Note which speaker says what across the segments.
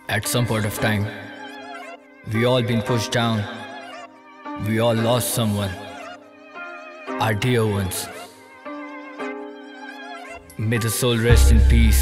Speaker 1: At some point of time, we all been pushed down. We all lost someone, our dear ones. May the soul rest in peace.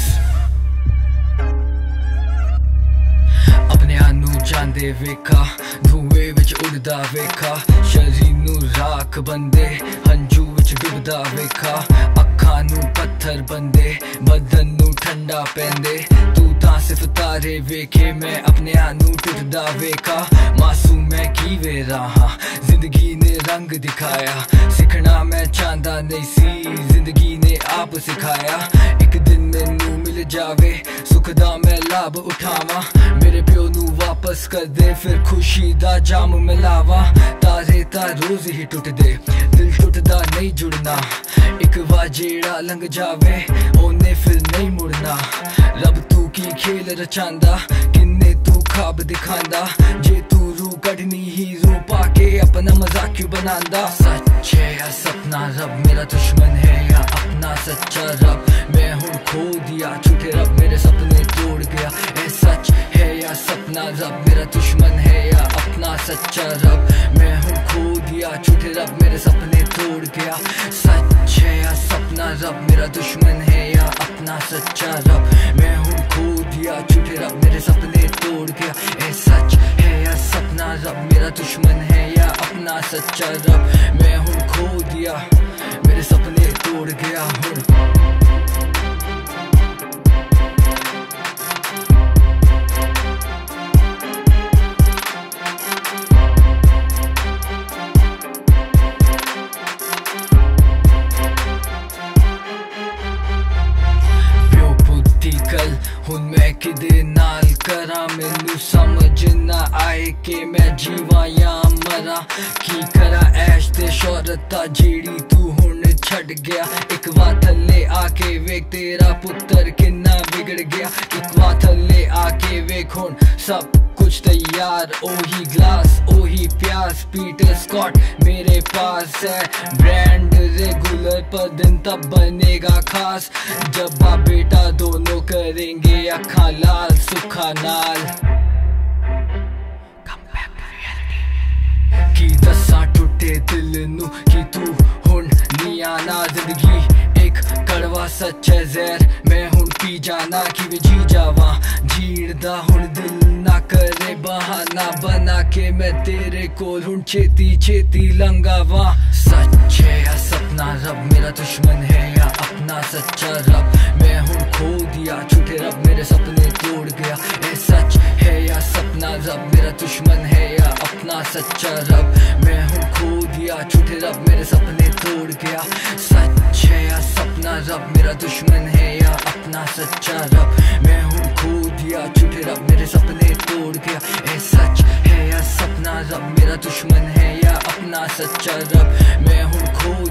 Speaker 1: अपने आनू जांदे वेखा, धुएं विच उड़दा वेखा, शरीर नू राख बंदे, हंजू विच डुबदा वेखा, अखां नू पत्थर बंदे, बदन नू ठंडा पैंदे। तू तां सिर्फ तारे वेखे, मैं अपने आनू टुटदा वेखा। मासूम मैं की वे रहा, जिंदगी ने रंग दिखाया, सिखना मैं चाहता नहीं सी, जिंदगी ने आप सिखाया। एक दिन मैनू मिल जावे, सुख दा मैं लाभ उठावा, मेरे प्यो नू वापस कर दे, फिर खुशी दा जाम मिलावा। तारे तां रोज ही टुट दे, दिल टुटदा नहीं जुड़ना, एक बार जेड़ा लंघ जावे ओने फिर नहीं मुड़ना। रब तू की खेल रचांदा, किन्ने तू ख्वाब दिखांदा, जे तू रू कढ़नी ही रू पाके अपना मजाक क्यों बनांदा। सच है या सपना, रब मेरा दुश्मन है या अपना सच्चा रब, मैं हूँ खो दिया, झूठे रब मेरे सपने तोड़ गया। ए सच है या सपना, रब मेरा दुश्मन है या अपना सच्चा रब, मैं हूँ खो दिया, झूठे रब मेरे सपने तोड़ गया। सच है या सपना, रब मेरा दुश्मन है या अपना सच्चा रब, मैं हूँ खो दिया, झूठे रब मेरे सपने तोड़ गया। ए सच है या सपना, रब मेरा दुश्मन है या अपना सच्चा रब, मैं हूँ खो दिया, मेरे सपने तोड़ गया हूँ। कल हुन मैं किदे नाल करा, मैनू समझ ना आए कि मैं जीवा या मरा। की करा ऐश ते शोहरत दा जेड़ी तू हुन छड़ गया, एक बार थल्ले आके वेख तेरा पुत्तर किन्ना बिगड़ गया। एक बार थल्ले आके वेख हुन सब कुछ तैयार, ओही ग्लास ओही प्यास, पीटर स्कॉट मेरे पास है, ब्रांड रेगुलर पर दिन तब बनेगा खास, जब बाप बेटा दोनों करेंगे अखा लाल सुखा नाल। की दसा टूटे दिल नू कि तू हुन नी आना, जिंदगी एक कड़वा सच है जहर, मैं हुन पी जाना कि वे जी जावा। जीड़दा हुन दिल ना करे बहाना, बना के मैं तेरे कोल हुन छेती छेती लंघावा। सच है या सपना, रब मेरा दुश्मन है या अपना सच्चा रब, मैं हुन खो दिया, झूठे रब मेरे सपने तोड़ गया। ए सच है या सपना, रब मेरा दुश्मन है या अपना सच्चा रब, मैं हूँ खो दिया, झूठे रब मेरे सपने तोड़ गया। सच है या सपना, रब मेरा दुश्मन है या अपना सच्चा रब, मैं हूँ खो दिया, झूठे रब मेरे सपने तोड़ गया। ए सच है या सपना, रब मेरा दुश्मन है या अपना सच्चा रब, मैं हूँ खो